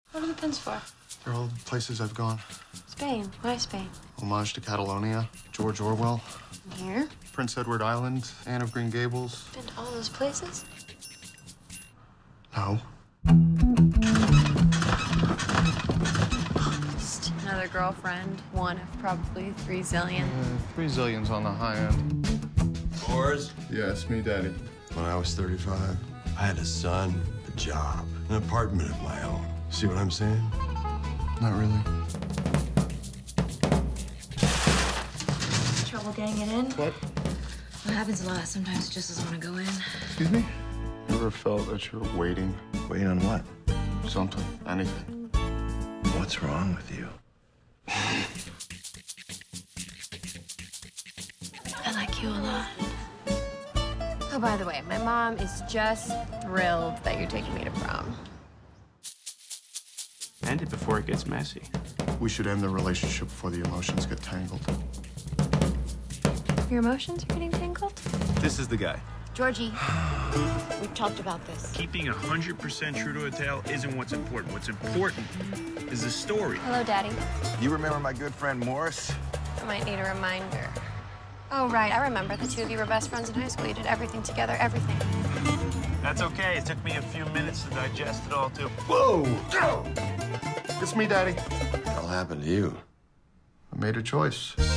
What are the pins for? They're all places I've gone. Spain. Why Spain? Homage to Catalonia, George Orwell. Here? Prince Edward Island, Anne of Green Gables. Been to all those places? No. Just another girlfriend. One of probably 3 zillion. 3 zillion's on the high end. Yours? Yeah, it's me, Daddy. When I was 35, I had a son, a job, an apartment of my own. See what I'm saying? Not really. Trouble getting it in? What? What happens a lot. Sometimes it just doesn't want to go in. Excuse me? You ever felt that you're waiting? Waiting on what? Something. Anything. What's wrong with you? I like you a lot. Oh, by the way, my mom is just thrilled that you're taking me to prom. End it before it gets messy. We should end the relationship before the emotions get tangled. Your emotions are getting tangled? This is the guy. Georgie, we've talked about this. Keeping 100% true to a tale isn't what's important. What's important is the story. Hello, Daddy. You remember my good friend Morris? I might need a reminder. Oh, right. I remember. The two of you were best friends in high school. You did everything together, everything. That's okay. It took me a few minutes to digest it all, too. Whoa! Go! It's me, Daddy. What happened to you? I made a choice.